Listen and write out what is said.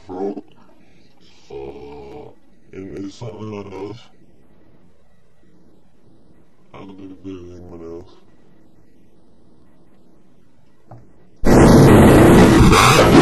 throat. And it's something else. I don't think there's anyone else.